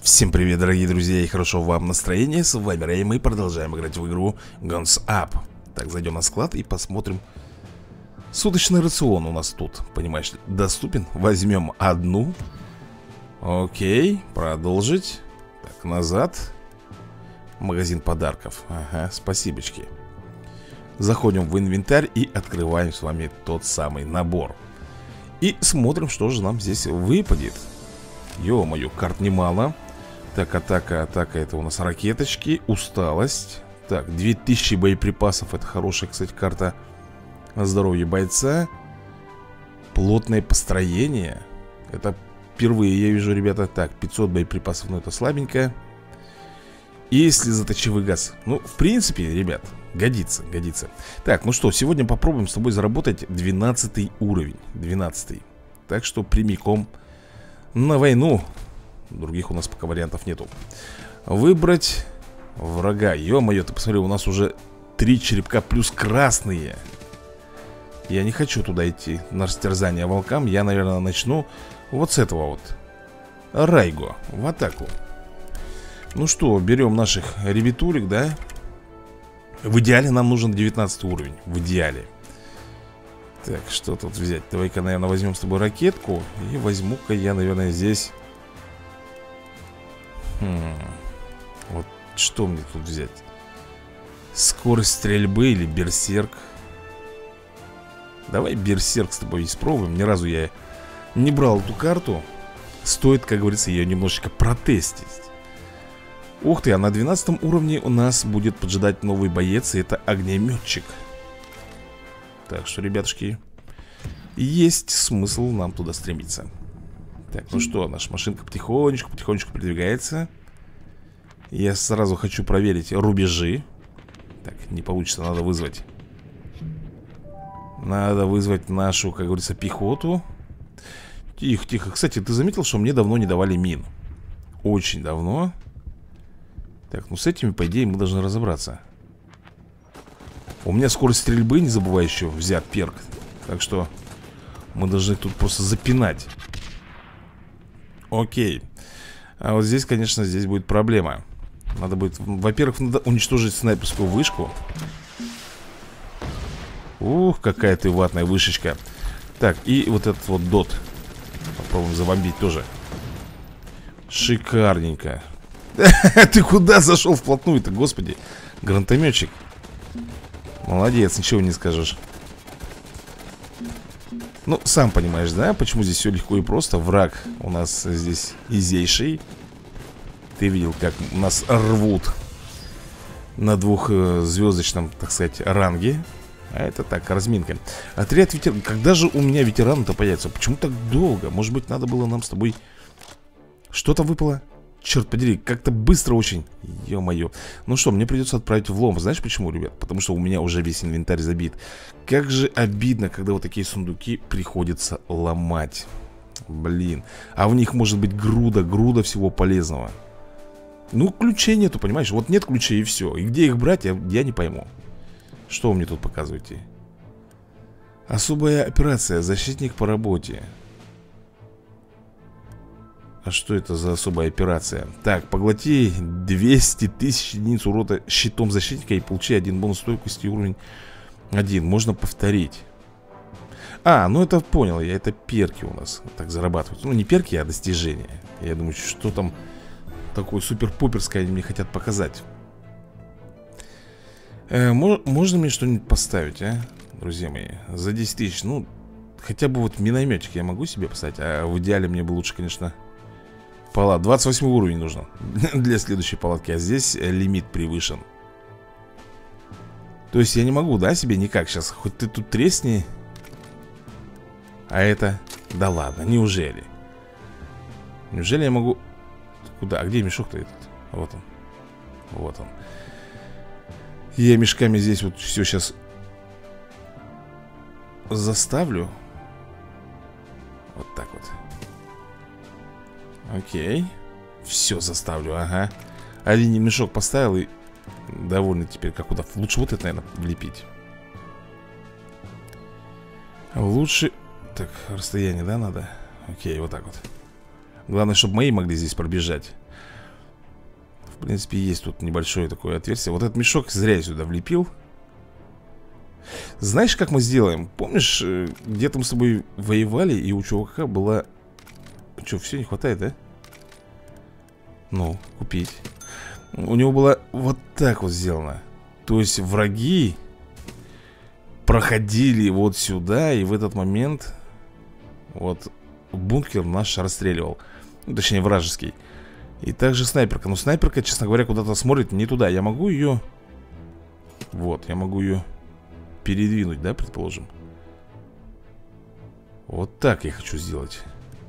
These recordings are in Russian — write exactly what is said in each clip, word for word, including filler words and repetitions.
Всем привет, дорогие друзья, и хорошо вам настроение. С вами Рэй, мы продолжаем играть в игру Guns Up. Так, зайдем на склад и посмотрим. Суточный рацион у нас тут, понимаешь, доступен. Возьмем одну. Окей, продолжить. Так, назад. Магазин подарков. Ага, спасибочки. Заходим в инвентарь и открываем с вами тот самый набор. И смотрим, что же нам здесь выпадет. Ё-моё, карт немало. Так, атака, атака, это у нас ракеточки. Усталость. Так, две тысячи боеприпасов. Это хорошая, кстати, карта. Здоровье бойца. Плотное построение. Это впервые я вижу, ребята. Так, пятьсот боеприпасов, но это слабенько. И слезоточивый газ. Ну, в принципе, ребят, годится, годится. Так, ну что, сегодня попробуем с тобой заработать двенадцатый уровень. двенадцатый. Так что прямиком на войну. Других у нас пока вариантов нету. Выбрать врага. Ё-моё, ты посмотри, у нас уже три черепка плюс красные. Я не хочу туда идти на растерзание волкам. Я, наверное, начну вот с этого вот Райго, в атаку. Ну что, берем наших ребятулек, да? В идеале нам нужен девятнадцатый уровень. В идеале. Так, что тут взять? Давай-ка, наверное, возьмем с тобой ракетку. И возьму-ка я, наверное, здесь хм. Вот что мне тут взять? Скорость стрельбы или берсерк? Давай берсерк с тобой испробуем. Ни разу я не брал эту карту. Стоит, как говорится, ее немножечко протестить. Ух ты, а на двенадцатом уровне у нас будет поджидать новый боец. И это огнеметчик. Так что, ребятушки, есть смысл нам туда стремиться. Так, ну что, наша машинка потихонечку, потихонечку продвигается. Я сразу хочу проверить рубежи. Так, не получится, надо вызвать Надо вызвать нашу, как говорится, пехоту. Тихо, тихо. Кстати, ты заметил, что мне давно не давали мин? Очень давно. Так, ну с этими, по идее, мы должны разобраться. У меня скорость стрельбы, не забывай, еще взят перк. Так что мы должны тут просто запинать. Окей. А вот здесь, конечно, здесь будет проблема. Надо будет, во-первых, надо уничтожить снайперскую вышку. Ух, какая ты ватная вышечка. Так, и вот этот вот дот попробуем забомбить тоже. Шикарненько. Ты куда зашел вплотную-то, господи? Гранатометчик. Молодец, ничего не скажешь. Ну, сам понимаешь, да, почему здесь все легко и просто. Враг у нас здесь изейший. Ты видел, как нас рвут на двухзвездочном, так сказать, ранге. А это так, разминка. Отряд ветеран. Когда же у меня ветераны-то появятся? Почему так долго? Может быть, надо было нам с тобой... Что-то выпало? Черт подери, как-то быстро очень. Ё-моё. Ну что, мне придется отправить в лом. Знаешь почему, ребят? Потому что у меня уже весь инвентарь забит. Как же обидно, когда вот такие сундуки приходится ломать. Блин. А в них может быть груда, груда всего полезного. Ну, ключей нету, понимаешь? Вот нет ключей и все. И где их брать, я, я не пойму. Что вы мне тут показываете? Особая операция. Защитник по работе. А что это за особая операция? Так, поглоти двести тысяч единиц урона щитом защитника и получи один бонус стойкости уровень один. Можно повторить. А, ну это понял я. Это перки у нас так зарабатывают. Ну не перки, а достижения. Я думаю, что там такое супер-пуперское они мне хотят показать. э, мо Можно мне что-нибудь поставить, а? Друзья мои, за десять тысяч. Ну, хотя бы вот минометик я могу себе поставить. А в идеале мне бы лучше, конечно, палат. двадцать восьмой уровень нужно для следующей палатки. А здесь лимит превышен. То есть я не могу, да, себе никак сейчас. Хоть ты тут тресни. А это... Да ладно, неужели? Неужели я могу... Куда? А где мешок-то этот? Вот он. Вот он. Я мешками здесь вот все сейчас заставлю. Вот так вот. Окей. Все заставлю, ага. Один мешок поставил и довольный теперь как куда. Лучше вот это, наверное, влепить. Лучше... Так, расстояние, да, надо? Окей, вот так вот. Главное, чтобы мои могли здесь пробежать. В принципе, есть тут небольшое такое отверстие. Вот этот мешок зря я сюда влепил. Знаешь, как мы сделаем? Помнишь, где-то мы с тобой воевали, и у чувака была... Что, все не хватает, да? Ну, купить. У него было вот так вот сделано. То есть враги проходили вот сюда, и в этот момент вот бункер наш расстреливал. Ну, точнее, вражеский. И также снайперка. Но снайперка, честно говоря, куда-то смотрит не туда. Я могу ее... Вот, я могу ее передвинуть, да, предположим. Вот так я хочу сделать.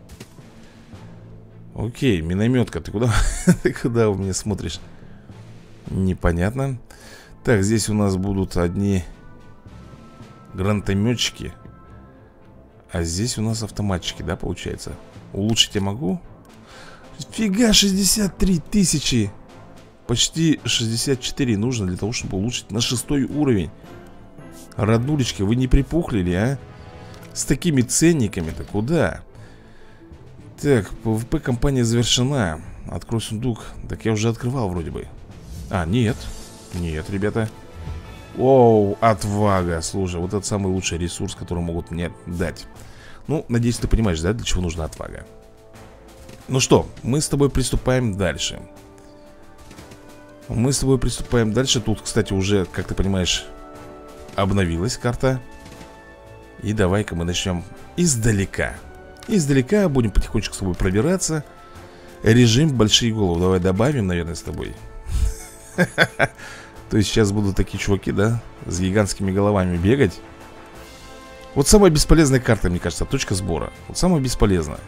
Окей, минометка, ты куда? Ты куда у меня смотришь? Непонятно. Так, здесь у нас будут одни гранатометчики. А здесь у нас автоматчики, да, получается? Улучшить я могу? Фига, шестьдесят три тысячи. Почти шестьдесят четыре нужно для того, чтобы улучшить на шестой уровень. Роднулечки, вы не припухли ли, а? С такими ценниками-то куда? Так, ПВП кампания завершена. Открой сундук. Так я уже открывал вроде бы. А, нет. Нет, ребята. Оу, отвага. Слушай, вот это самый лучший ресурс, который могут мне дать. Ну, надеюсь, ты понимаешь, да, для чего нужна отвага. Ну что, мы с тобой приступаем дальше. Мы с тобой приступаем дальше. Тут, кстати, уже, как ты понимаешь, обновилась карта. И давай-ка мы начнем издалека. Издалека будем потихонечку с тобой пробираться. Режим большие головы давай добавим, наверное, с тобой. То есть сейчас будут такие чуваки, да, с гигантскими головами бегать. Вот самая бесполезная карта, мне кажется, точка сбора. Вот самая бесполезная.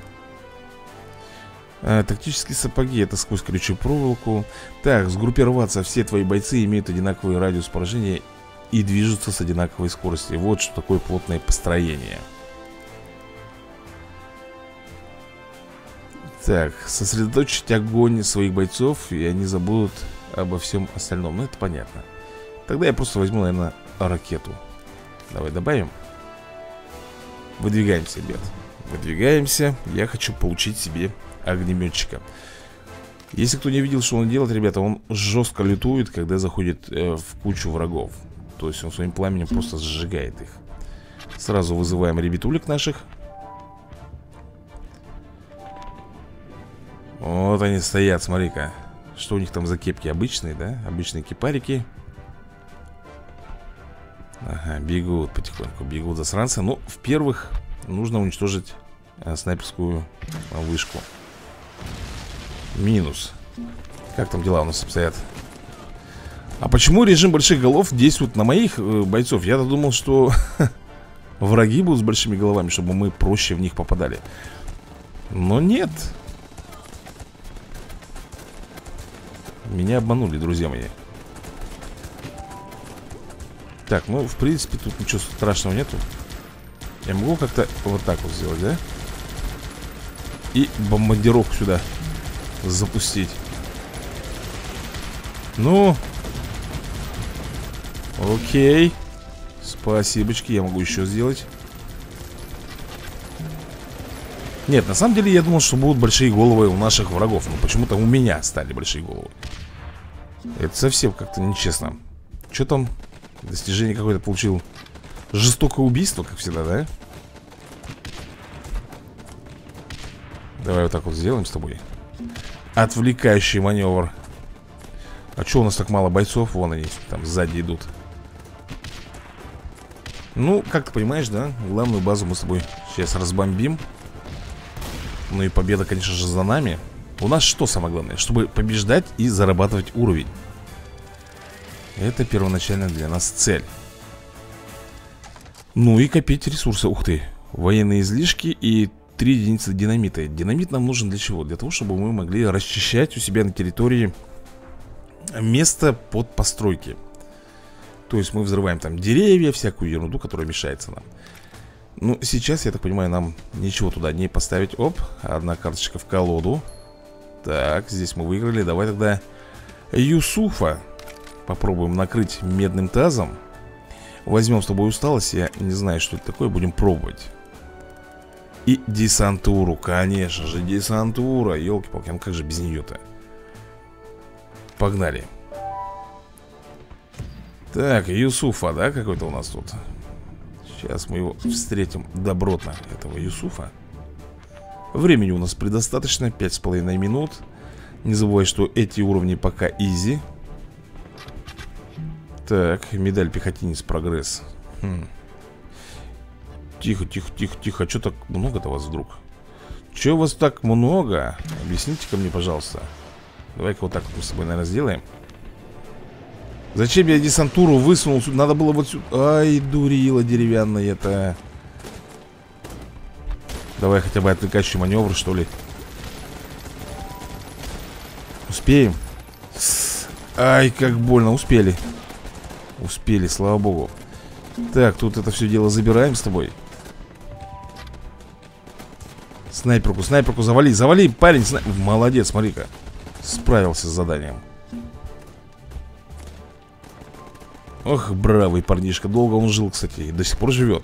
а, Тактические сапоги, это сквозь колючую проволоку. Так, сгруппироваться. Все твои бойцы имеют одинаковый радиус поражения и движутся с одинаковой скоростью. Вот что такое плотное построение. Так, сосредоточить огонь своих бойцов, и они забудут обо всем остальном. Ну, это понятно. Тогда я просто возьму, наверное, ракету. Давай добавим. Выдвигаемся, ребят. Выдвигаемся. Я хочу получить себе огнеметчика. Если кто не видел, что он делает, ребята, он жестко лютует, когда заходит э, в кучу врагов. То есть он своим пламенем просто сжигает их. Сразу вызываем ребятулек наших. Вот они стоят, смотри-ка. Что у них там за кепки? Обычные, да? Обычные кипарики. Ага, бегут потихоньку. Бегут засранцы. Ну, в-первых, нужно уничтожить а, снайперскую а, вышку. Минус. Как там дела у нас обстоят? А почему режим больших голов действует на моих э, бойцов? Я-то думал, что враги будут с большими головами, чтобы мы проще в них попадали. Но нет. Меня обманули, друзья мои. Так, ну, в принципе, тут ничего страшного нету. Я могу как-то вот так вот сделать, да? И бомбардировку сюда запустить. Ну. Окей. Спасибочки, я могу еще сделать. Нет, на самом деле я думал, что будут большие головы у наших врагов. Но почему-то у меня стали большие головы. Это совсем как-то нечестно. Что там? Достижение какое-то получил. Жестокое убийство, как всегда, да? Давай вот так вот сделаем с тобой. Отвлекающий маневр. А что у нас так мало бойцов? Вон они там сзади идут. Ну, как ты понимаешь, да? Главную базу мы с тобой сейчас разбомбим. Ну и победа, конечно же, за нами. У нас что самое главное? Чтобы побеждать и зарабатывать уровень. Это первоначально для нас цель. Ну и копить ресурсы. Ух ты. Военные излишки и три единицы динамита. Динамит нам нужен для чего? Для того, чтобы мы могли расчищать у себя на территории место под постройки. То есть мы взрываем там деревья, всякую ерунду, которая мешается нам. Ну, сейчас, я так понимаю, нам ничего туда не поставить. Оп, одна карточка в колоду. Так, здесь мы выиграли. Давай тогда Юсуфа попробуем накрыть медным тазом. Возьмем с тобой усталость. Я не знаю, что это такое, будем пробовать. И десантуру, конечно же, десантура. Ёлки-палки, ну как же без нее-то? Погнали. Так, Юсуфа, да, какой-то у нас тут. Сейчас мы его встретим добротно, этого Юсуфа. Времени у нас предостаточно, пять с половиной минут. Не забывай, что эти уровни пока изи. Так, медаль пехотинец, прогресс. хм. Тихо, тихо, тихо, тихо. А что так много-то вас вдруг? Че вас так много? Объясните-ка мне, пожалуйста. Давай-ка вот так вот мы с тобой, наверное, сделаем. Зачем я десантуру высунул сюда? Надо было вот сюда. Ай, дурила деревянная-то. Давай хотя бы отвлекающий маневр, что ли. Успеем? Ай, как больно, успели. Успели, слава богу. Так, тут это все дело забираем с тобой. Снайперку, снайперку завали, завали, парень, снай... Молодец, смотри-ка. Справился с заданием. Ох, бравый парнишка. Долго он жил, кстати, и до сих пор живет.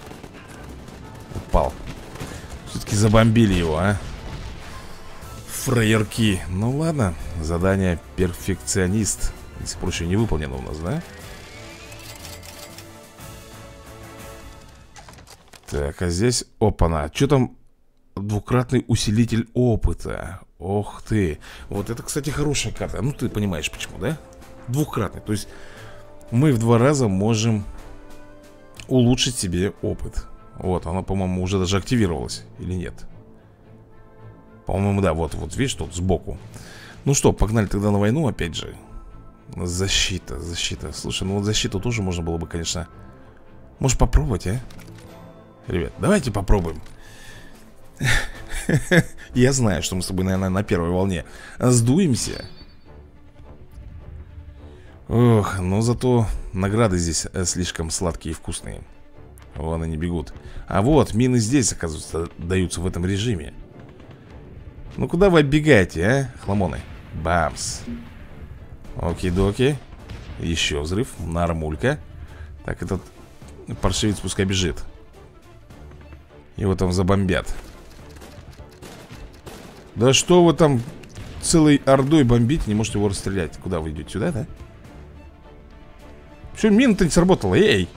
Упал. Все-таки забомбили его, а. Фраерки. Ну ладно, задание перфекционист. До сих пор еще не выполнено у нас, да? Так, а здесь, опа-на. Что там? Двукратный усилитель опыта. Ох ты. Вот это, кстати, хорошая карта. Ну, ты понимаешь, почему, да? Двукратный, то есть мы в два раза можем улучшить себе опыт. Вот, оно, по-моему, уже даже активировалось. Или нет? По-моему, да, вот, вот, видишь, тут сбоку. Ну что, погнали тогда на войну, опять же. Защита, защита. Слушай, ну вот защиту тоже можно было бы, конечно. Может попробовать, а? Ребят, давайте попробуем. Я знаю, что мы с тобой, наверное, на первой волне сдуемся. Ох, но зато награды здесь слишком сладкие и вкусные. Вон они бегут. А вот, мины здесь, оказывается, даются в этом режиме. Ну куда вы оббегаете, а, хламоны? Бамс. Оки-доки. Еще взрыв, нормулька. Так, этот паршивец пускай бежит. Его там забомбят. Да что вы там целой ордой бомбите, не можете его расстрелять. Куда вы идете? Сюда, да? Что, мина-то не сработала? Эй!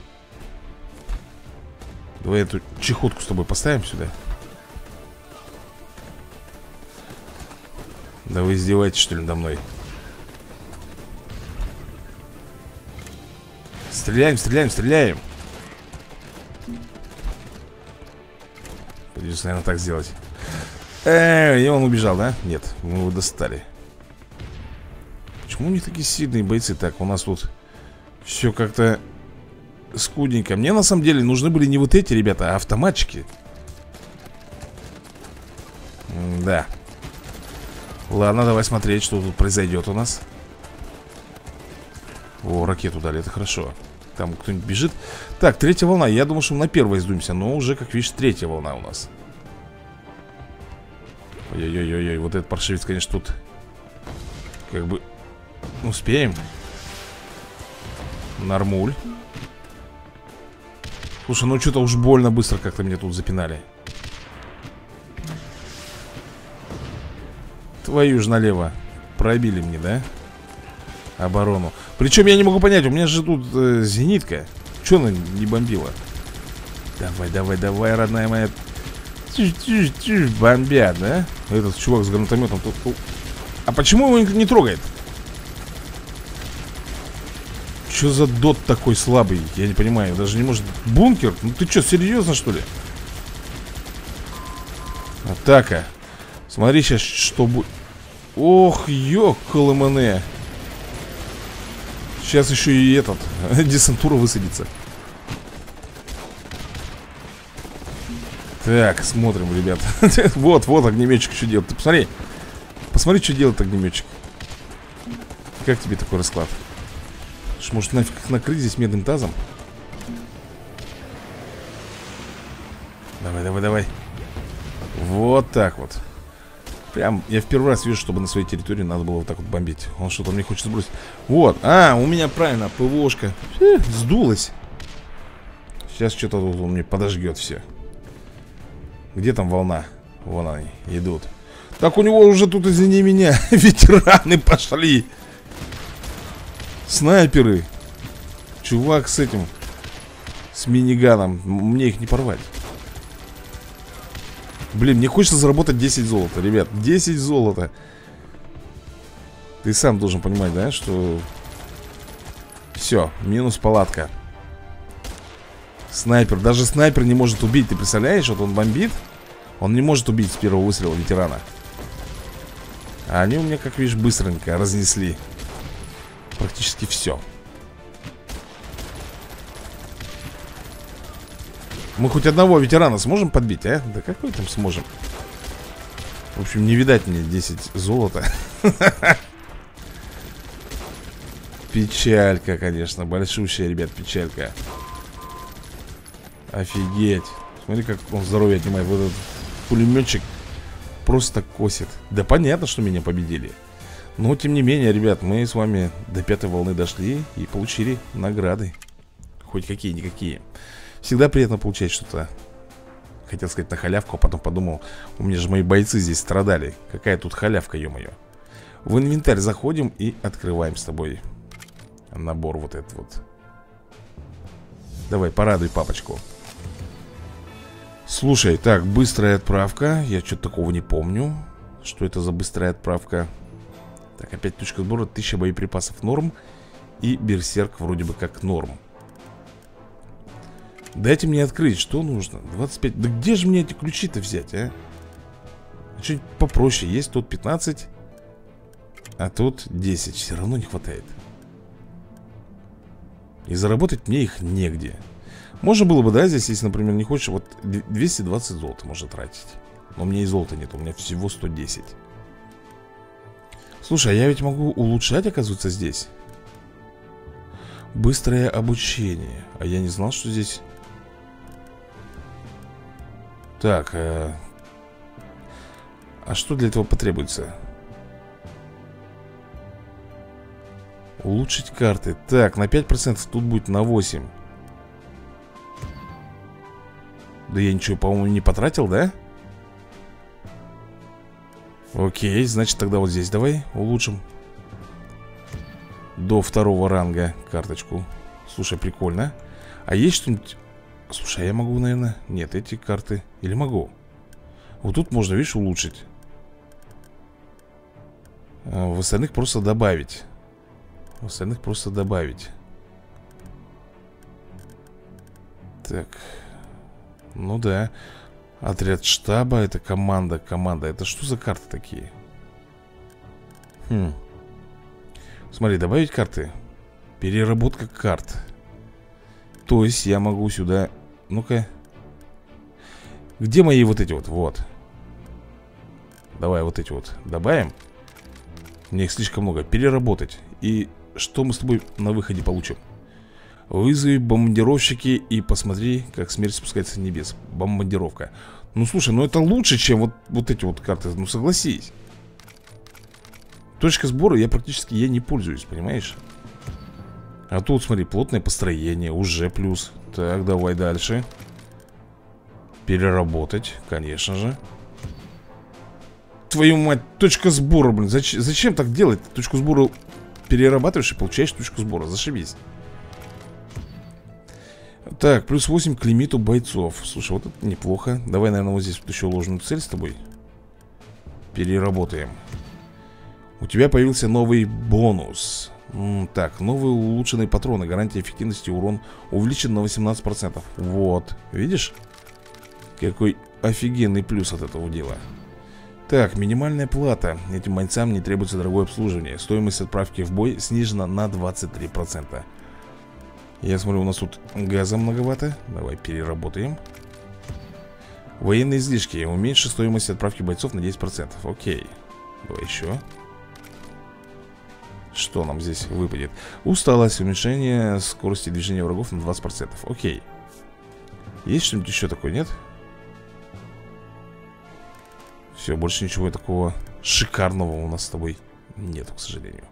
Давай эту чехотку с тобой поставим сюда. Да вы издеваетесь, что ли, надо мной? Стреляем, стреляем, стреляем. Придется, наверное, так сделать. Эй, и он убежал, да? Нет, мы его достали. Почему у них такие сильные бойцы? Так, у нас тут все как-то скудненько. Мне на самом деле нужны были не вот эти ребята, а автоматчики. М да. Ладно, давай смотреть, что тут произойдет у нас. О, ракету дали, это хорошо. Там кто-нибудь бежит. Так, третья волна. Я думал, что мы на первой сдуемся, но уже, как видишь, третья волна у нас. Ой-ой-ой-ой, вот этот паршивец, конечно, тут как бы успеем. Нормуль. Слушай, ну что-то уж больно быстро как-то меня тут запинали. Твою ж налево. Пробили мне, да? Оборону. Причем я не могу понять, у меня же тут э, зенитка. Че она не бомбила? Давай, давай, давай, родная моя. Тиш-тиш-тиш, бомбят, да? Этот чувак с гранатометом тут... А почему его не трогает? Че за дот такой слабый? Я не понимаю, даже не может... Бункер? Ну ты что, серьезно, что ли? Атака. Смотри сейчас, что будет. Ох, ёкалэмэне. Сейчас еще и этот десантура высадится. Так, смотрим, ребят. Вот, вот огнеметчик что делает. Ты посмотри. Посмотри, что делает огнеметчик. Как тебе такой расклад? Может, нафиг накрыть здесь медным тазом? Давай, давай, давай. Вот так вот. Прям, я в первый раз вижу, чтобы на своей территории надо было вот так вот бомбить. Он что-то мне хочет сбросить. Вот, а, у меня правильно, ПВОшка э, сдулась. Сейчас что-то тут он мне подожгет все. Где там волна? Вон они, идут. Так у него уже тут, извини меня, ветераны пошли. Снайперы. Чувак с этим, с миниганом. Мне их не порвать. Блин, мне хочется заработать десять золота, ребят. десять золота. Ты сам должен понимать, да, что... Все, минус палатка. Снайпер, даже снайпер не может убить. Ты представляешь, вот он бомбит. Он не может убить с первого выстрела ветерана. А они у меня, как видишь, быстренько разнесли практически все. Мы хоть одного ветерана сможем подбить, а? Да какой там сможем? В общем, не видать мне десять золота. Печалька, конечно, большущая, ребят, печалька. Офигеть. Смотри, как он здоровье отнимает. Вот этот пулеметчик просто косит. Да понятно, что меня победили. Но, тем не менее, ребят, мы с вами до пятой волны дошли и получили награды. Хоть какие-никакие. Всегда приятно получать что-то, хотел сказать, на халявку, а потом подумал, у меня же мои бойцы здесь страдали. Какая тут халявка, ё-моё. В инвентарь заходим и открываем с тобой набор вот этот вот. Давай, порадуй папочку. Слушай, так, быстрая отправка. Я что-то такого не помню. Что это за быстрая отправка? Так, опять точка сбора, тысяча боеприпасов норм. И берсерк вроде бы как норм. Дайте мне открыть, что нужно? двадцать пять. Да где же мне эти ключи-то взять, а? Что-нибудь попроще. Есть тут пятнадцать, а тут десять. Все равно не хватает. И заработать мне их негде. Можно было бы, да, здесь, если, например, не хочешь, вот двести двадцать золота можно тратить. Но у меня и золота нет, у меня всего сто десять. Слушай, а я ведь могу улучшать, оказывается, здесь. Быстрое обучение. А я не знал, что здесь... Так, э... а что для этого потребуется? Улучшить карты. Так, на пять процентов тут будет на восемь. Да я ничего, по-моему, не потратил, да? Окей, значит тогда вот здесь давай улучшим. До второго ранга карточку. Слушай, прикольно. А есть что-нибудь... Слушай, а я могу, наверное... Нет, эти карты... Или могу? Вот тут можно, видишь, улучшить. А в остальных просто добавить. В остальных просто добавить. Так. Ну да. Отряд штаба, это команда. Команда, это что за карты такие? Хм. Смотри, добавить карты. Переработка карт. То есть я могу сюда... Ну-ка. Где мои вот эти вот? Вот. Давай вот эти вот добавим. Мне их слишком много. Переработать. И что мы с тобой на выходе получим? Вызови бомбардировщики и посмотри, как смерть спускается с небес. Бомбардировка. Ну слушай, ну это лучше, чем вот, вот эти вот карты. Ну согласись. Точка сбора я практически ей не пользуюсь, понимаешь? А тут, смотри, плотное построение. Уже плюс. Так, давай дальше. Переработать, конечно же. Твою мать, точка сбора, блин. Зач зачем так делать? Точку сбора перерабатываешь и получаешь точку сбора. Зашибись. Так, плюс восемь к лимиту бойцов. Слушай, вот это неплохо. Давай, наверное, вот здесь вот еще ложную цель с тобой переработаем. У тебя появился новый бонус. М, Так, новые улучшенные патроны. Гарантия эффективности, урон увеличен на восемнадцать процентов. Вот, видишь? Какой офигенный плюс от этого дела. Так, минимальная плата. Этим бойцам не требуется дорогое обслуживание. Стоимость отправки в бой снижена на двадцать три процента. Я смотрю, у нас тут газа многовато. Давай переработаем. Военные излишки. Уменьши стоимость отправки бойцов на десять процентов. Окей. Давай еще. Что нам здесь выпадет? Усталость, уменьшение скорости движения врагов на двадцать процентов. Окей. Есть что-нибудь еще такое, нет? Все, больше ничего такого шикарного у нас с тобой нету, к сожалению.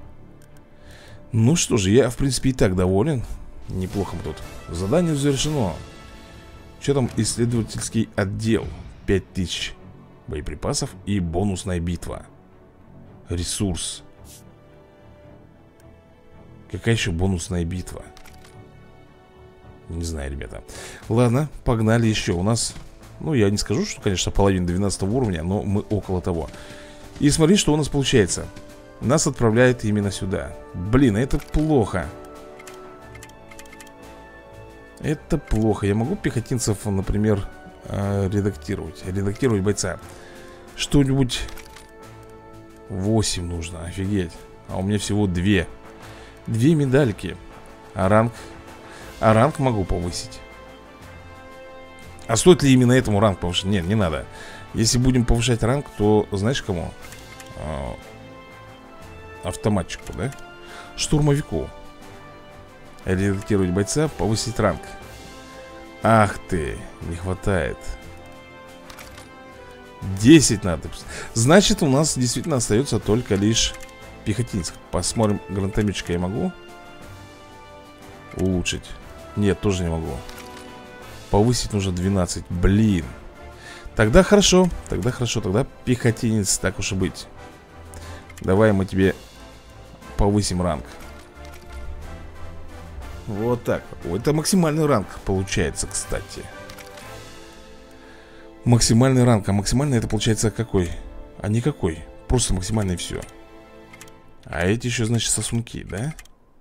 Ну что же, я в принципе и так доволен. Неплохо мы тут. Задание завершено. Что там? Исследовательский отдел. пять тысяч боеприпасов и бонусная битва. Ресурс. Какая еще бонусная битва? Не знаю, ребята. Ладно, погнали еще. У нас, ну, я не скажу, что, конечно, половина двенадцатого уровня, но мы около того. И смотри, что у нас получается. Нас отправляет именно сюда. Блин, это плохо. Это плохо. Я могу пехотинцев, например, редактировать. Редактировать бойца. Что-нибудь восемь нужно, офигеть. А у меня всего две. Две медальки. А ранг? А ранг могу повысить. А стоит ли именно этому ранг повышать? Нет, не надо. Если будем повышать ранг, то знаешь кому? А, автоматчику, да? Штурмовику. Редактировать бойца, повысить ранг. Ах ты, не хватает. десять надо. Значит, у нас действительно остается только лишь пехотинец. Посмотрим, гранатометчика я могу улучшить? Нет, тоже не могу. Повысить нужно двенадцать. Блин. Тогда хорошо, тогда хорошо, тогда пехотинец, так уж и быть. Давай мы тебе повысим ранг. Вот так. О, это максимальный ранг получается, кстати. Максимальный ранг. А максимальный это получается какой? А никакой. Просто максимальный все. А эти еще, значит, сосунки, да?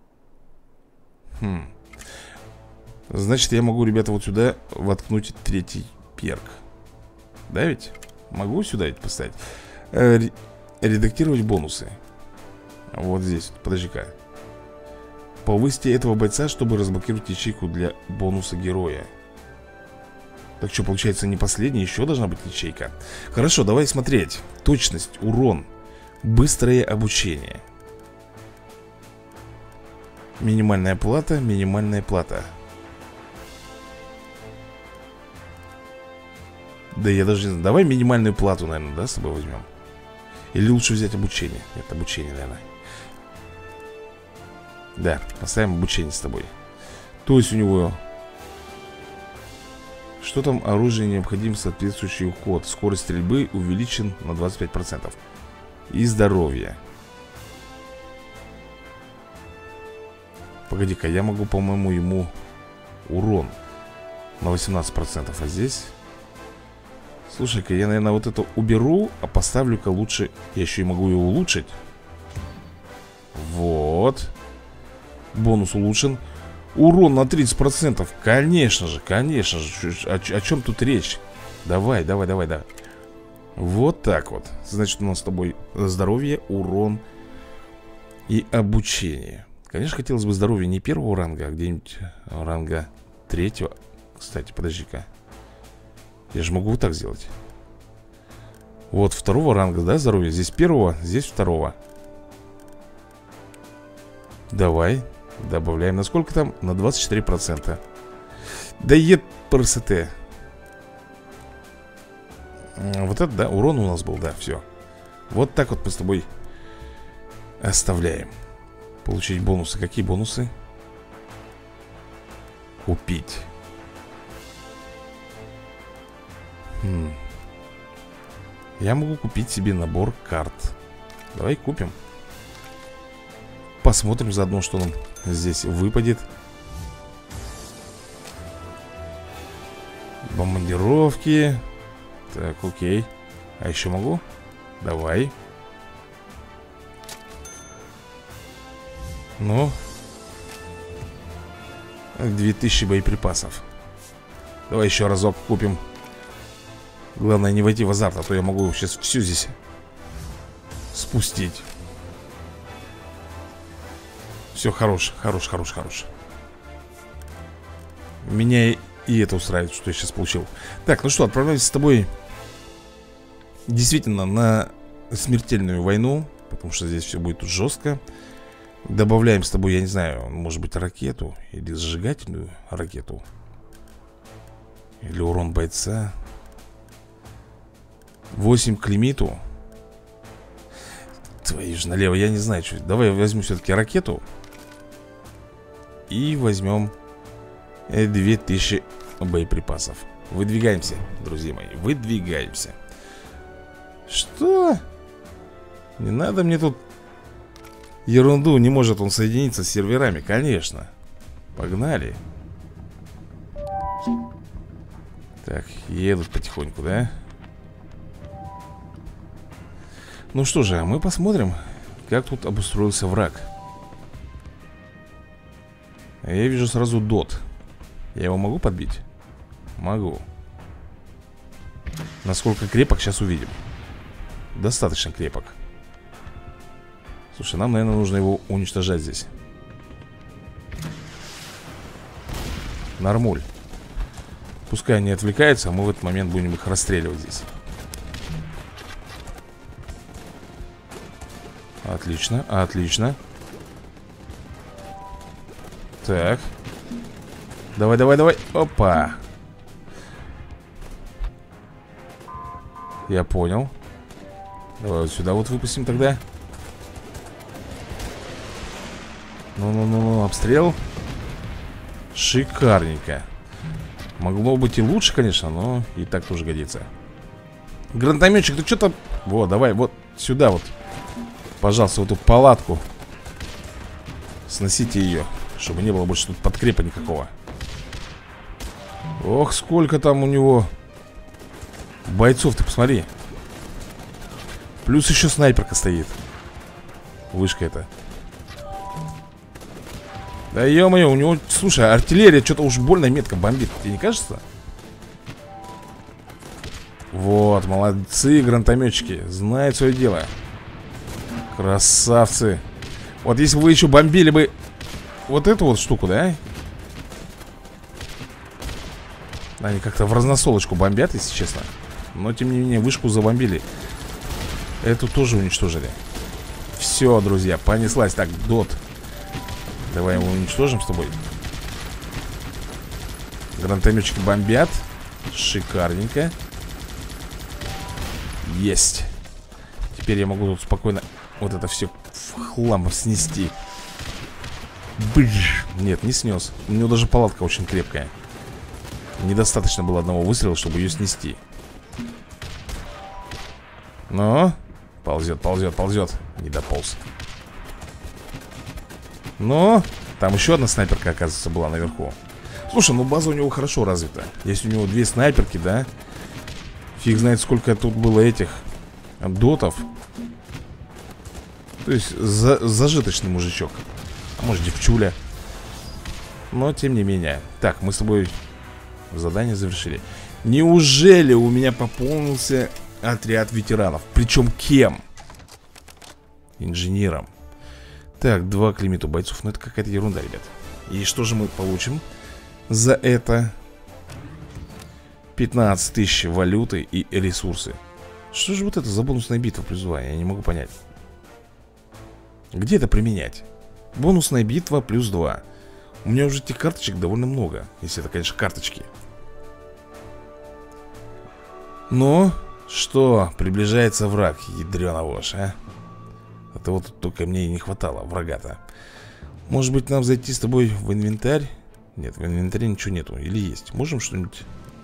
Хм. Значит, я могу, ребята, вот сюда воткнуть третий перк. Да ведь? Могу сюда ведь поставить? Э, редактировать бонусы. Вот здесь, подожди-ка. Повысьте этого бойца, чтобы разблокировать ячейку для бонуса героя. Так что, получается, не последняя, еще должна быть ячейка. Хорошо, давай смотреть. Точность, урон, быстрое обучение. Минимальная плата, минимальная плата. Да я даже не знаю. Давай минимальную плату, наверное, да, с собой возьмем. Или лучше взять обучение. Нет, обучение, наверное. Да, поставим обучение с тобой. То есть у него... Что там? Оружие необходим соответствующий уход. Скорость стрельбы увеличен на двадцать пять процентов. И здоровье. Погоди-ка, я могу, по-моему, ему урон на восемнадцать процентов. А здесь... Слушай-ка, я, наверное, вот это уберу, а поставлю-ка лучше... Я еще и могу его улучшить. Вот. Бонус улучшен. Урон на тридцать процентов. Конечно же, конечно же. О, о чем тут речь? Давай, давай, давай, да. Вот так вот. Значит, у нас с тобой здоровье, урон и обучение. Конечно, хотелось бы здоровье не первого ранга, а где-нибудь ранга третьего. Кстати, подожди-ка. Я же могу вот так сделать. Вот второго ранга, да, здоровье. Здесь первого, здесь второго. Давай. Добавляем. На сколько там? На двадцать четыре процента. Да ед ПРСТ. Вот это, да, урон у нас был, да, все. Вот так вот мы с тобой оставляем. Получить бонусы. Какие бонусы? Купить. Хм. Я могу купить себе набор карт. Давай купим. Посмотрим заодно, что нам здесь выпадет. Бомбардировки. Так, окей. А еще могу? Давай. Ну, две тысячи боеприпасов. Давай еще разок купим. Главное не войти в азарт, а то я могу сейчас всю здесь спустить. Все, хорош, хорош, хорош, хорош. Меня и это устраивает, что я сейчас получил. Так, ну что, отправляемся с тобой действительно на смертельную войну, потому что здесь все будет тут жестко. Добавляем с тобой, я не знаю, может быть, ракету или зажигательную ракету. Или урон бойца. восемь к лимиту. Твою же налево, я не знаю, что. Давай возьму все-таки ракету. И возьмем две тысячи боеприпасов. Выдвигаемся, друзья мои, выдвигаемся. Что? Не надо мне тут ерунду, не может он соединиться с серверами, конечно. Погнали. Так, едут потихоньку, да? Ну что же, мы посмотрим, как тут обустроился враг. Я вижу сразу дот. Я его могу подбить? Могу. Насколько крепок, сейчас увидим. Достаточно крепок. Слушай, нам, наверное, нужно его уничтожать здесь. Нормуль. Пускай они отвлекаются, а мы в этот момент будем их расстреливать здесь. Отлично, отлично. Так. Давай, давай, давай. Опа. Я понял. Давай вот сюда вот выпустим тогда. Ну-ну-ну, обстрел. Шикарненько. Могло быть и лучше, конечно, но и так тоже годится. Гранатометчик, ты что-то... Вот, давай, вот сюда вот. Пожалуйста, вот эту палатку. Сносите ее, чтобы не было больше тут подкрепа никакого. Ох, сколько там у него бойцов, ты посмотри. Плюс еще снайперка стоит. Вышка эта. Да ё-моё, у него, слушай, артиллерия что-то уж больно метко бомбит. Тебе не кажется? Вот, молодцы гранатометчики. Знают свое дело. Красавцы. Вот если бы вы еще бомбили бы вот эту вот штуку, да? Они как-то в разносолочку бомбят, если честно. Но тем не менее, вышку забомбили. Эту тоже уничтожили. Все, друзья, понеслась. Так, дот. Давай его уничтожим с тобой. Гранатометчики бомбят. Шикарненько. Есть. Теперь я могу тут спокойно вот это все в хлам снести. Быж. Нет, не снес. У него даже палатка очень крепкая. Недостаточно было одного выстрела, чтобы ее снести. Но ползет, ползет, ползет. Не дополз. Но там еще одна снайперка, оказывается, была наверху. Слушай, ну база у него хорошо развита. Если у него две снайперки, да. Фиг знает, сколько тут было этих дотов. То есть за зажиточный мужичок. А может, девчуля. Но тем не менее. Так, мы с тобой задание завершили. Неужели у меня пополнился отряд ветеранов? Причем кем? Инженером. Так, два к лимиту бойцов. Ну это какая-то ерунда, ребят. И что же мы получим за это? пятнадцать тысяч валюты и ресурсы. Что же вот это за бонусная битва плюс два? Я не могу понять. Где это применять? Бонусная битва плюс два. У меня уже этих карточек довольно много. Если это, конечно, карточки. Но что? Приближается враг. Ядрёна вошь, а? Это вот только мне и не хватало врага-то. Может быть, нам зайти с тобой в инвентарь? Нет, в инвентаре ничего нету. Или есть? Можем что-нибудь?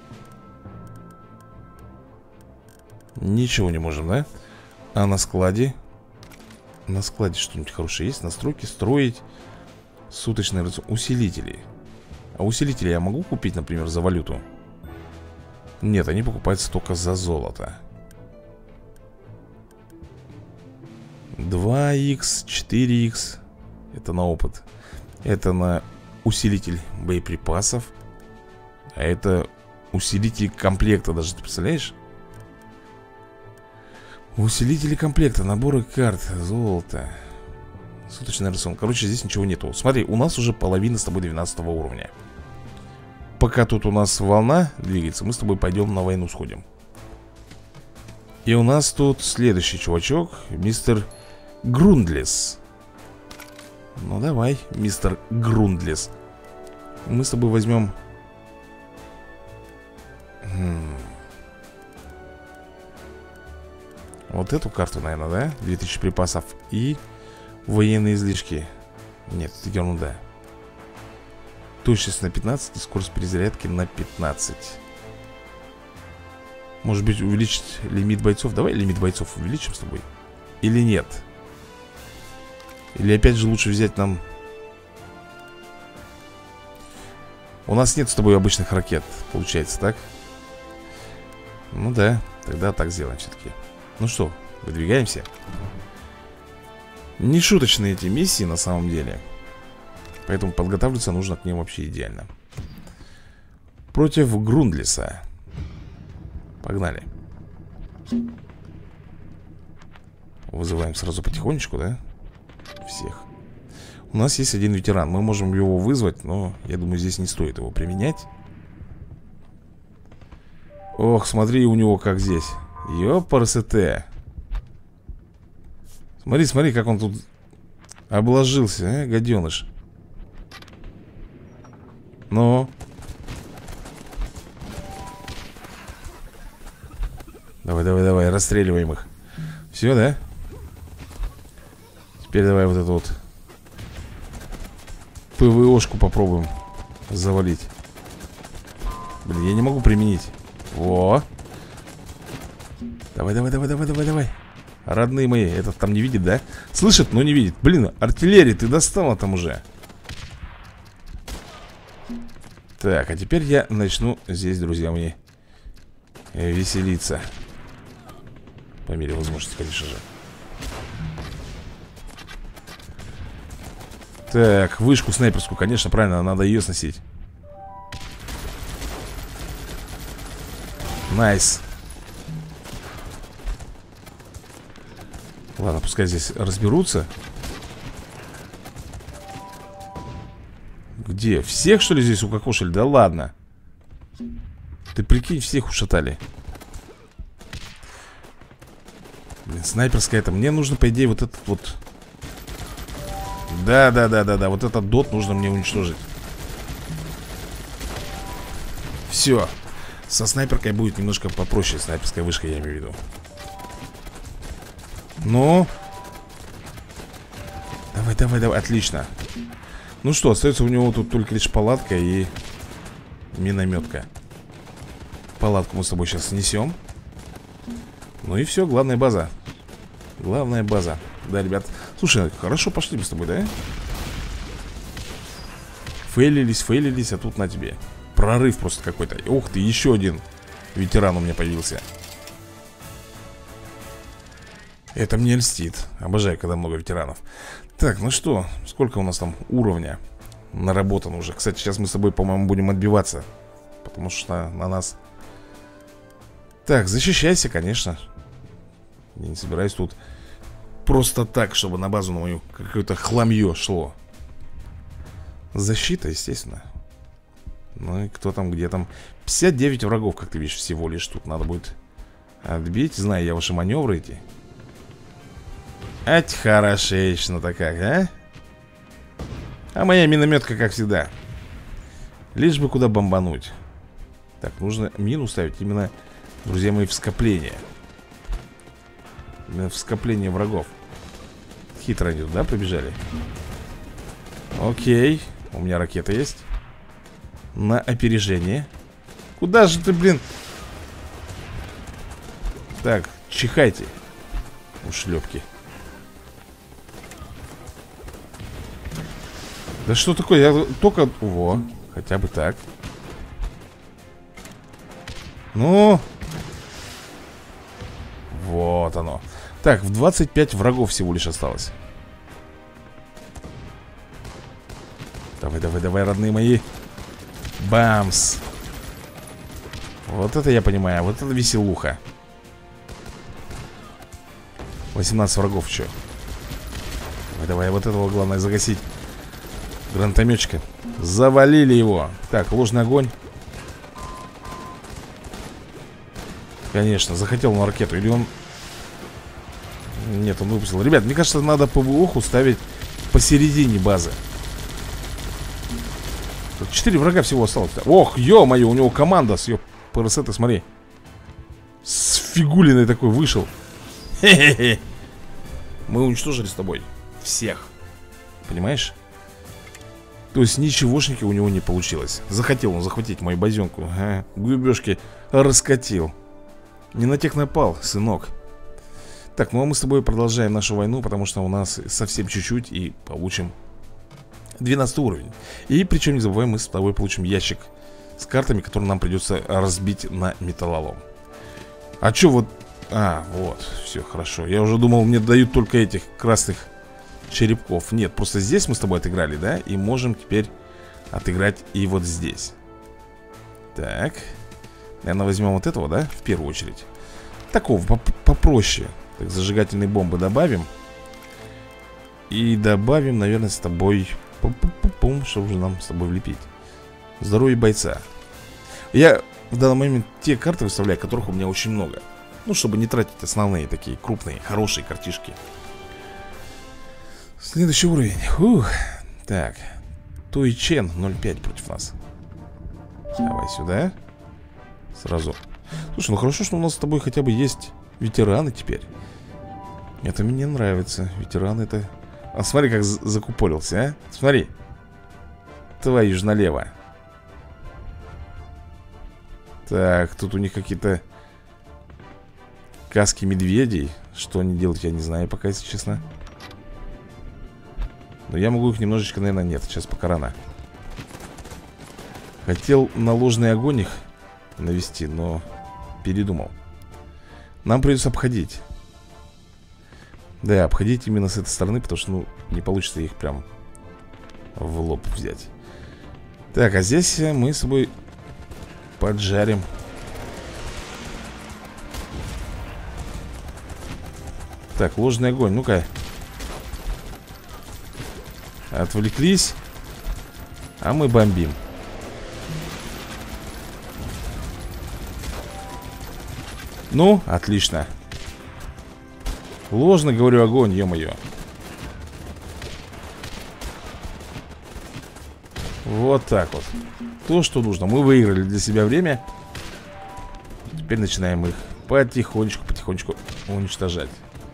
Ничего не можем, да? А на складе? На складе что-нибудь хорошее есть? Настройки, строить. Суточный рацион. Усилители. А усилители я могу купить, например, за валюту? Нет, они покупаются только за золото. два икс, четыре икс. Это на опыт. Это на усилитель боеприпасов. А это усилитель комплекта даже, ты представляешь? Усилители комплекта, наборы карт, золото. Суточный рацион. Короче, здесь ничего нету. Смотри, у нас уже половина с тобой двенадцатого уровня. Пока тут у нас волна двигается, мы с тобой пойдем на войну сходим. И у нас тут следующий чувачок, мистер Грундлес. Ну давай, мистер Грундлес. Мы с тобой возьмем... Хм... Вот эту карту, наверное, да? две тысячи припасов и военные излишки. Нет, это ерунда. Точность на пятнадцать и скорость перезарядки на пятнадцать. Может быть, увеличить лимит бойцов? Давай лимит бойцов увеличим с тобой. Или нет? Или опять же лучше взять нам... У нас нет с тобой обычных ракет, получается, так? Ну да, тогда так сделаем все-таки. Ну что, выдвигаемся. Не шуточные эти миссии на самом деле. Поэтому подготавливаться нужно к ним вообще идеально. Против Грундлиса. Погнали. Вызываем сразу потихонечку, да? Всех. У нас есть один ветеран. Мы можем его вызвать, но я думаю, здесь не стоит его применять. Ох, смотри у него как здесь. Ёпарасете. Смотри, смотри, как он тут обложился, а, гаденыш. Ну. Давай, давай, давай, расстреливаем их. Все, да? Теперь давай вот эту вот ПВОшку попробуем завалить. Блин, я не могу применить. Во. Давай, давай, давай, давай, давай, давай. Родные мои, этот там не видит, да? Слышит, но не видит. Блин, артиллерия, ты достала там уже. Так, а теперь я начну здесь, друзья мои, веселиться. По мере возможности, конечно же. Так, вышку снайперскую, конечно, правильно, надо ее сносить. Найс. Ладно, пускай здесь разберутся. Где? Всех, что ли, здесь укокошили? Да ладно. Ты прикинь, всех ушатали. Блин, снайперская это. Мне нужно, по идее, вот этот вот... Да, да, да, да, да. Вот этот дот нужно мне уничтожить. Все. Со снайперкой будет немножко попроще. Снайперская вышка, я имею в виду. Ну. Давай, давай, давай. Отлично. Ну что, остается у него тут только лишь палатка и минометка. Палатку мы с тобой сейчас снесем. Ну и все, главная база. Главная база. Да, ребят. Слушай, хорошо пошли мы с тобой, да? Фейлились, фейлились, а тут на тебе. Прорыв просто какой-то. Ух ты, еще один ветеран у меня появился. Это мне льстит. Обожаю, когда много ветеранов. Так, ну что, сколько у нас там уровня наработано уже? Кстати, сейчас мы с тобой, по-моему, будем отбиваться. Потому что на нас... Так, защищайся, конечно. Я не собираюсь тут просто так, чтобы на базу на мою какое-то хламье шло. Защита, естественно. Ну и кто там, где там? пятьдесят девять врагов, как ты видишь, всего лишь. Тут надо будет отбить. Знаю я ваши маневры эти. Ать, хорошечно-то как, а? А моя минометка, как всегда. Лишь бы куда бомбануть. Так, нужно мину ставить именно, друзья мои, в скопление. Именно в скопление врагов. Хитро идет, да, побежали? Окей. У меня ракета есть. На опережение. Куда же ты, блин? Так, чихайте. Ушлепки. Да что такое? Я только... Во, хотя бы так. Ну. Вот оно. Так, в двадцать пять врагов всего лишь осталось. Давай, давай, давай, родные мои. Бамс. Вот это я понимаю. Вот это веселуха. восемнадцать врагов еще. Давай, давай, вот этого главное загасить. Гранатометчика. Завалили его. Так, ложный огонь. Конечно, захотел на ракету. Или он... Нет, он выпустил. Ребят, мне кажется, надо ПВОху ставить посередине базы. Тут четыре врага всего осталось. Ох, ё-моё, у него команда с ё... ПРС, ты смотри. С фигулиной такой вышел. Хе-хе-хе. Мы уничтожили с тобой всех. Понимаешь? То есть ничегошники у него не получилось. Захотел он захватить мою базенку, ага. Губежки раскатил. Не на тех напал, сынок. Так, ну а мы с тобой продолжаем нашу войну, потому что у нас совсем чуть-чуть и получим двенадцатый уровень. И причем не забываем, мы с тобой получим ящик с картами, которые нам придется разбить на металлолом. А чё вот... А, вот, все хорошо. Я уже думал, мне дают только этих красных черепков. Нет, просто здесь мы с тобой отыграли, да? И можем теперь отыграть и вот здесь. Так. Наверное, возьмем вот этого, да? В первую очередь. Такого попроще. Так, зажигательные бомбы добавим. И добавим, наверное, с тобой... Пум-пум-пум, что уже нам с тобой влепить. Здоровье бойца. Я в данный момент те карты выставляю, которых у меня очень много. Ну, чтобы не тратить основные такие крупные, хорошие картишки. Следующий уровень. Фух. Так. Туй Чен ноль пять против нас. Давай сюда. Сразу. Слушай, ну хорошо, что у нас с тобой хотя бы есть ветераны теперь. Это мне нравится. Ветераны это... А смотри, как закупорился, а? Смотри. Твою ж налево. Так, тут у них какие-то каски медведей. Что они делают, я не знаю пока, если честно. Но я могу их немножечко, наверное, нет. Сейчас пока рано. Хотел на ложный огонь их навести, но передумал. Нам придется обходить. Да, обходить именно с этой стороны, потому что, ну, не получится их прям в лоб взять. Так, а здесь мы с собой поджарим. Так, ложный огонь, ну-ка. Отвлеклись. А мы бомбим. Ну, отлично. Ложно, говорю, огонь, ё-моё. Вот так вот. То, что нужно. Мы выиграли для себя время. Теперь начинаем их потихонечку, потихонечку уничтожать.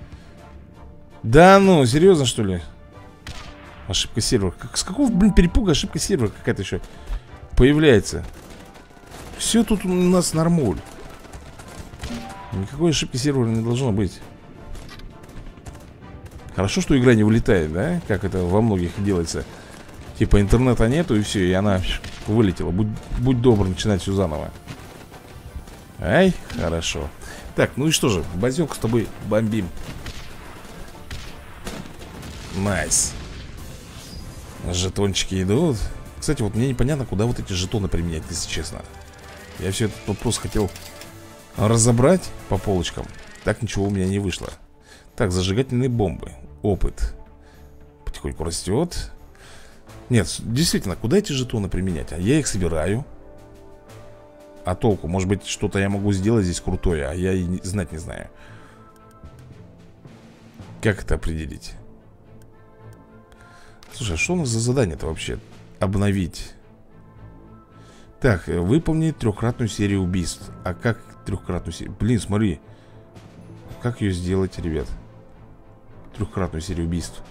Да ну, серьезно, что ли? Ошибка сервера. С какого, блин, перепуга ошибка сервера какая-то еще появляется? Все тут у нас нормуль. Никакой ошибки сервера не должно быть. Хорошо, что игра не вылетает, да? Как это во многих делается. Типа интернета нету и все, и она вылетела. Будь, будь добр, начинать все заново. Ай, хорошо. Так, ну и что же, базёк с тобой бомбим. Найс. Жетончики идут. Кстати, вот мне непонятно, куда вот эти жетоны применять, если честно. Я все этот вопрос хотел разобрать по полочкам. Так ничего у меня не вышло. Так, зажигательные бомбы. Опыт потихоньку растет. Нет, действительно, куда эти жетоны применять? А я их собираю. А толку? Может быть, что-то я могу сделать здесь крутое, а я и не, знать не знаю. Как это определить? Слушай, а что у нас за задание-то вообще? Обновить. Так, выполнить трехкратную серию убийств. А как трехкратную серию? Блин, смотри. Как ее сделать, ребят? Трехкратную серию убийств.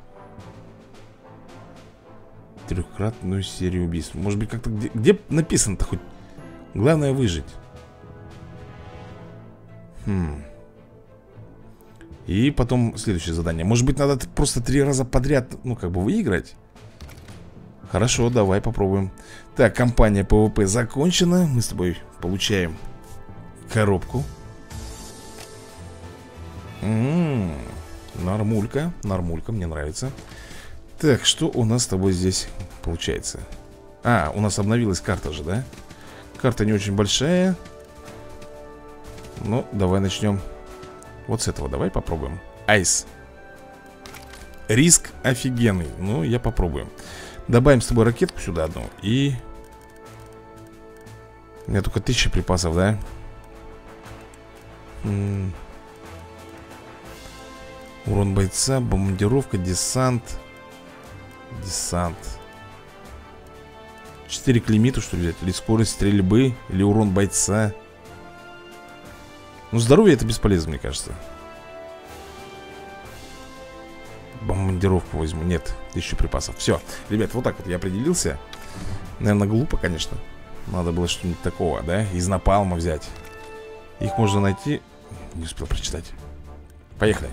Трехкратную серию убийств. Может быть, как-то... Где, где написано-то хоть? Главное выжить. Хм. И потом следующее задание. Может быть, надо просто три раза подряд, ну, как бы выиграть? Хорошо, давай попробуем. Так, кампания ПВП закончена. Мы с тобой получаем коробку. М-м-м, нормулька, нормулька, мне нравится. Так, что у нас с тобой здесь получается? А, у нас обновилась карта же, да? Карта не очень большая. Ну, давай начнем вот с этого, давай попробуем. Айс. Риск офигенный. Ну, я попробую. Добавим с тобой ракетку сюда одну. И... У меня только тысяча припасов, да? М-м. Урон бойца, бомбардировка, десант. Десант. четыре к лимиту, что ли, взять? Или скорость стрельбы, или урон бойца. Ну, здоровье это бесполезно, мне кажется. Бомбардировку возьму. Нет, тысячу припасов. Все, ребят, вот так вот я определился. Наверное, глупо, конечно. Надо было что-нибудь такого, да? Из напалма взять. Их можно найти. Не успел прочитать. Поехали.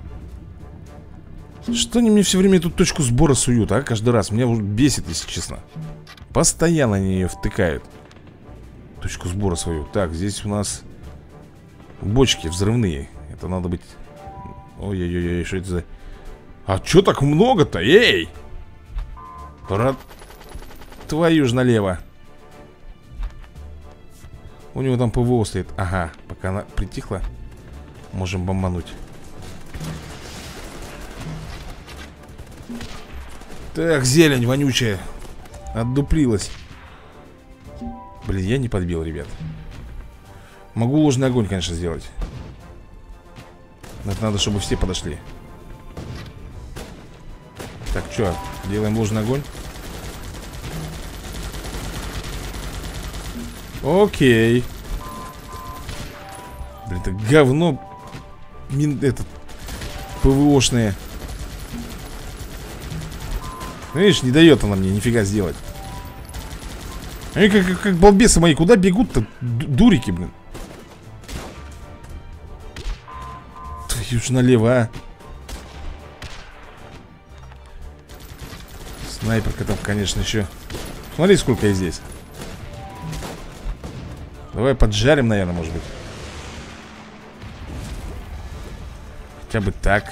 Что они мне все время эту точку сбора суют, а? Каждый раз. Меня уже бесит, если честно. Постоянно они ее втыкают. Точку сбора свою. Так, здесь у нас бочки взрывные. Это надо быть... Ой-ой-ой, что это за... А чё так много-то? Эй! Брат... Твою ж налево. У него там ПВО стоит. Ага, пока она притихла, можем бомбануть. Так, зелень вонючая. Отдуплилась. Блин, я не подбил, ребят. Могу ложный огонь, конечно, сделать. Но это надо, чтобы все подошли. Так, что, делаем ложный огонь? Окей. Блин, это говно. Мин... Этот ПВОшные. Видишь, не дает она мне нифига сделать. Они как, как, как балбесы мои, куда бегут-то? Дурики, блин. Твою ж налево, а. Снайперка там, конечно, еще. Смотри, сколько я здесь. Давай поджарим, наверное, может быть. Хотя бы так.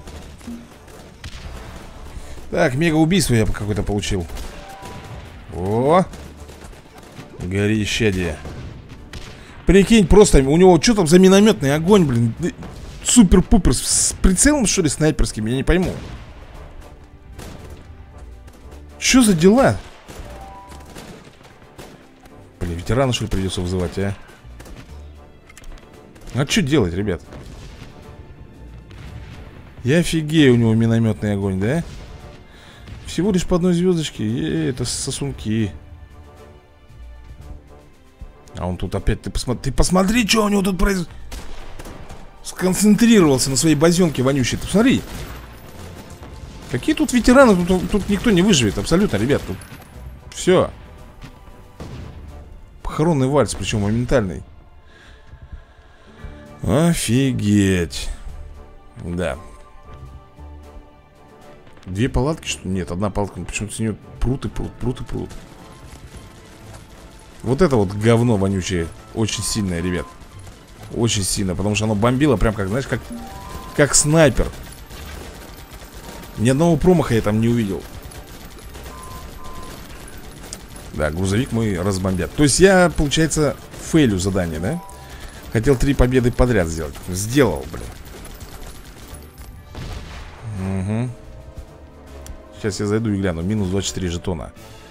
Так, мега-убийство я какое-то получил. О! Горищадие. Прикинь, просто у него что там за минометный огонь, блин. Супер-пупер. С прицелом, что ли, снайперским? Я не пойму. Что за дела? Блин, ветерана, что ли, придется вызывать, а? А что делать, ребят? Я офигею, у него минометный огонь, да? Всего лишь по одной звездочке. Е-е, это сосунки. А он тут опять, ты посмотри, ты посмотри, что у него тут произошло. Сконцентрировался на своей базенке вонючей. Ты посмотри. Какие тут ветераны? Тут, тут никто не выживет абсолютно, ребят. Тут все. Похоронный вальс, причем моментальный. Офигеть. Да. Две палатки, что ли? Нет, одна палатка. Почему-то с нее прут и прут, прут и прут. Вот это вот говно вонючее. Очень сильное, ребят. Очень сильно, потому что оно бомбило прям как, знаешь, как, как снайпер. Ни одного промаха я там не увидел. Да, грузовик мой разбомбят. То есть я, получается, фейлю задание, да? Хотел три победы подряд сделать. Сделал, блин. Угу. Сейчас я зайду и гляну. Минус двадцать четыре жетона.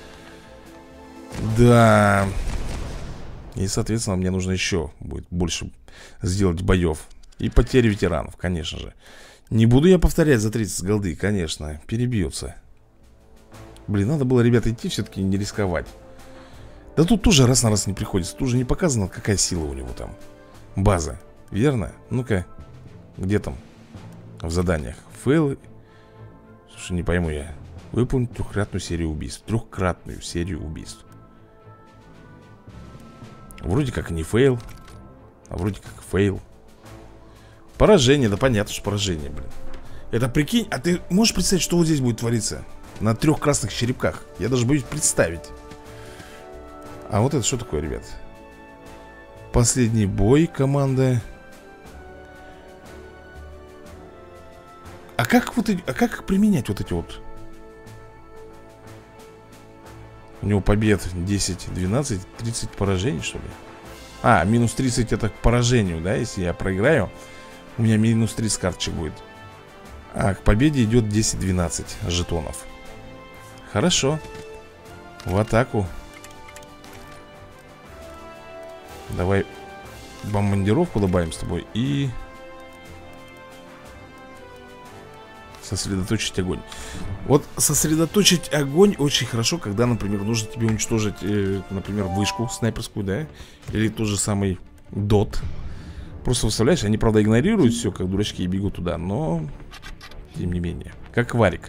Да. И, соответственно, мне нужно еще будет больше сделать боев. И потери ветеранов, конечно же. Не буду я повторять за тридцать голды, конечно. Перебьется. Блин, надо было, ребята, идти все-таки, не рисковать. Да тут тоже раз на раз не приходится. Тут же не показано, какая сила у него там. База, верно? Ну-ка, где там в заданиях? Фейлы. Слушай, не пойму я. Выполнить трехкратную серию убийств. Трехкратную серию убийств. Вроде как не фейл, а вроде как фейл. Поражение, да понятно, что поражение, блин. Это прикинь, а ты можешь представить, что вот здесь будет твориться? На трех красных черепках. Я даже боюсь представить. А вот это что такое, ребят? Последний бой, команда. А как вот, а как применять вот эти вот? У него побед десять, двенадцать, тридцать поражений, что ли? А, минус тридцать это к поражению, да? Если я проиграю, у меня минус тридцать карточек будет. А к победе идет десять-двенадцать жетонов. Хорошо. В атаку. Давай бомбардировку добавим с тобой. И сосредоточить огонь. Вот сосредоточить огонь очень хорошо, когда, например, нужно тебе уничтожить, э, например, вышку снайперскую, да? Или тот же самый дот. Просто выставляешь, они, правда, игнорируют все, как дурачки, и бегут туда. Но, тем не менее, как варик.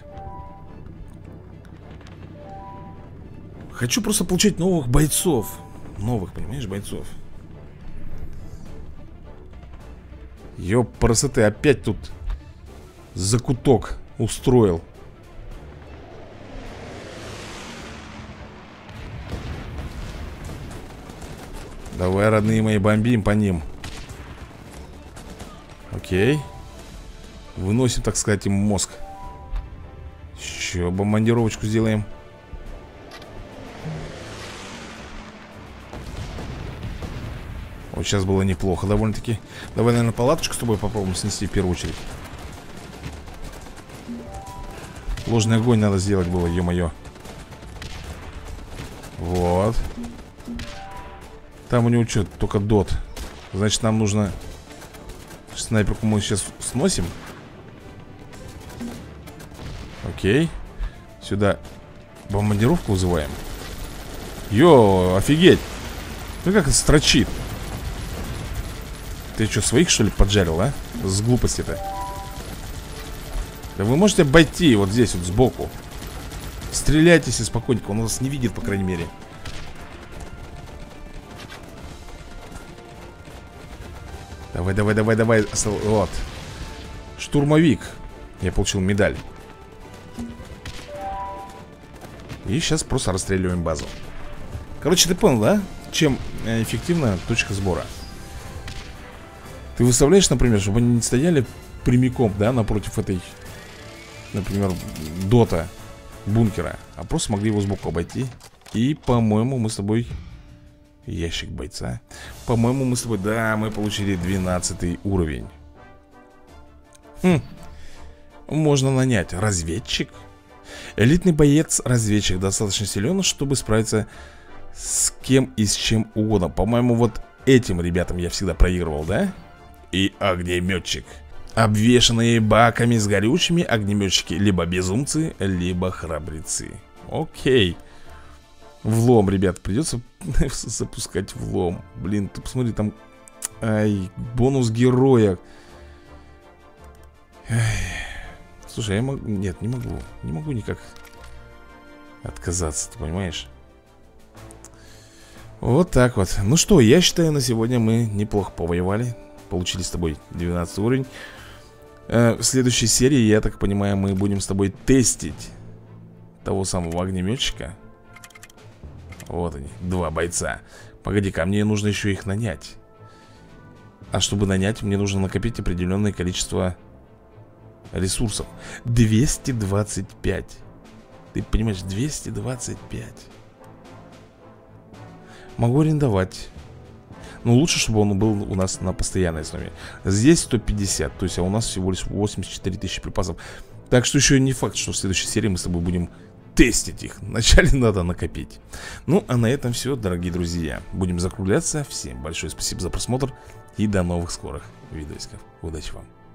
Хочу просто получать новых бойцов. Новых, понимаешь, бойцов. Ёпрст, опять тут закуток устроил. Давай, родные мои, бомбим по ним. Окей. Выносим, так сказать, им мозг. Еще бомбардировочку сделаем. Вот сейчас было неплохо довольно-таки. Давай, наверное, палаточку с тобой попробуем снести в первую очередь. Ложный огонь надо сделать было, ё-моё. Вот. Там у него что, только дот. Значит, нам нужно... Снайперку мы сейчас сносим. Окей. Сюда бомбардировку вызываем. Йо, офигеть. Ну как это строчит. Ты что, своих что ли поджарил, а? С глупости-то. Да вы можете обойти вот здесь вот сбоку. Стреляйте себе спокойненько, он вас не видит, по крайней мере. Давай, давай, давай, давай. Вот. Штурмовик. Я получил медаль. И сейчас просто расстреливаем базу. Короче, ты понял, да? Чем эффективна точка сбора. Ты выставляешь, например, чтобы они не стояли прямиком, да, напротив этой, например, дота бункера, а просто могли его сбоку обойти. И, по-моему, мы с тобой... Ящик бойца. По-моему, мы с тобой... Да, мы получили двенадцатый уровень. Хм. Можно нанять разведчик. Элитный боец-разведчик достаточно силен, чтобы справиться с кем и с чем угодно. По-моему, вот этим ребятам я всегда проигрывал, да? И огнеметчик. Обвешанные баками с горючими огнеметчики. Либо безумцы, либо храбрецы. Окей. Влом, ребят, придется запускать влом. Блин, ты посмотри, там... Ай, бонус героя. Ай. Слушай, я могу... Нет, не могу. Не могу никак отказаться, ты понимаешь? Вот так вот. Ну что, я считаю, на сегодня мы неплохо повоевали. Получили с тобой двенадцатый уровень. э, В следующей серии, я так понимаю, мы будем с тобой тестить того самого огнеметчика. Вот они, два бойца. Погоди-ка, мне нужно еще их нанять. А чтобы нанять, мне нужно накопить определенное количество ресурсов. Двести двадцать пять. Ты понимаешь, двести двадцать пять. Могу арендовать. Но лучше, чтобы он был у нас на постоянной основе. Здесь сто пятьдесят, то есть, а у нас всего лишь восемьдесят четыре тысячи припасов. Так что еще не факт, что в следующей серии мы с тобой будем тестить их. Вначале надо накопить. Ну, а на этом все, дорогие друзья. Будем закругляться. Всем большое спасибо за просмотр. И до новых скорых видосиков. Удачи вам.